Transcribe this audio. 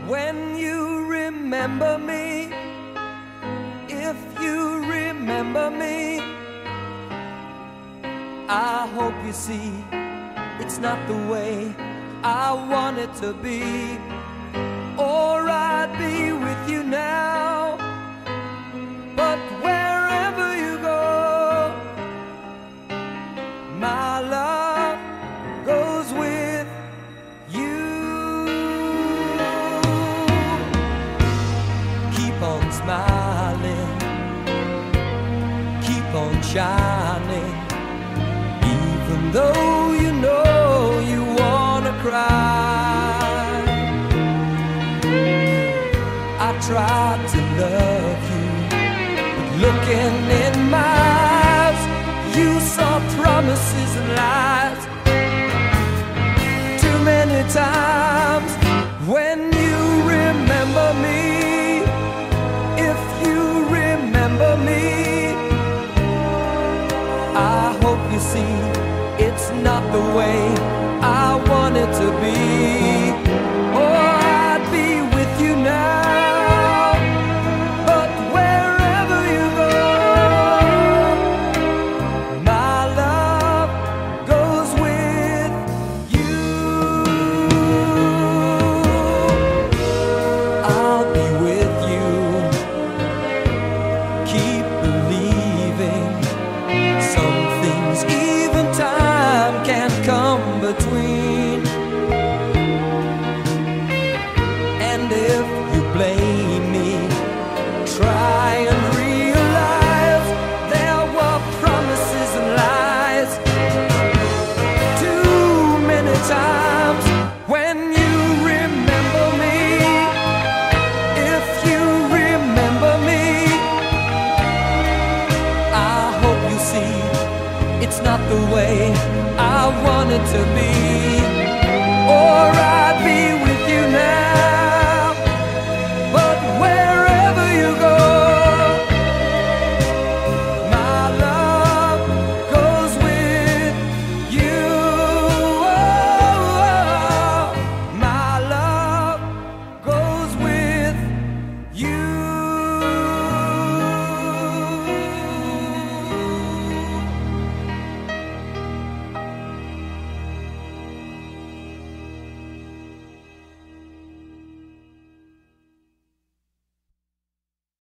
When you remember me, if you remember me, I hope you see it's not the way I want it to be. Or I'd be with you now, but wherever you go, my love goes with you. Keep on smiling, keep on shining, even though you know you wanna cry. I tried to love you, but looking in my eyes, you saw promises and lies. Too many times. When you remember me, if you remember me, I hope you see it's not the way I want it to be. Or I'd be with you now, but wherever you go, my love goes with you. I'll be with you, keep believing. Some things even time can't come between. And if you blame me, try and realize there were promises and lies too many times. When you remember me, if you remember me, I hope you see it's not the way I want it to be. Or